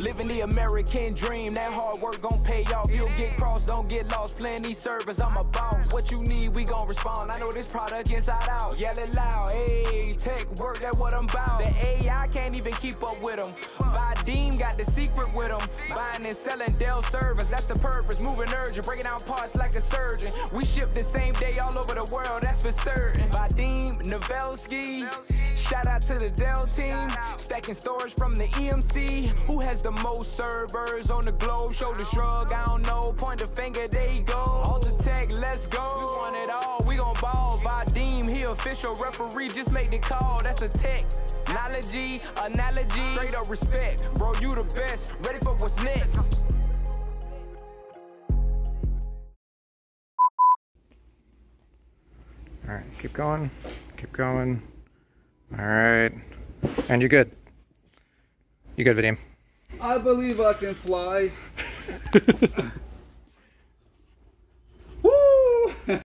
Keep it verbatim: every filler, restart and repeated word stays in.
Living the American dream, that hard work gon' pay off. You'll get crossed, don't get lost. Playing these servers, I'm a boss. What you need, we gon' respond. I know this product inside out. Yell it loud, hey, tech work, that what I'm about. The A I can't even keep up with them. Vadim got the secret with them. Buying and selling Dell servers, that's the purpose. Moving urgent, breaking down parts like a surgeon. We ship the same day all over the world, that's for certain. Vadim Nevelskiy, shout out to the Dell team. Stacking storage from the E M C. Who has the most servers on the globe? Shoulder shrug, I don't know. Point the finger, there you go. Alta Tech, let's go. We want it all, we gon' ball. Vadim, he official referee, just make the call. That's a technology, analogy, straight up respect. Bro, you the best, ready for what's next. All right, keep going, keep going. All right, and you're good. You good, Vadim? I believe I can fly.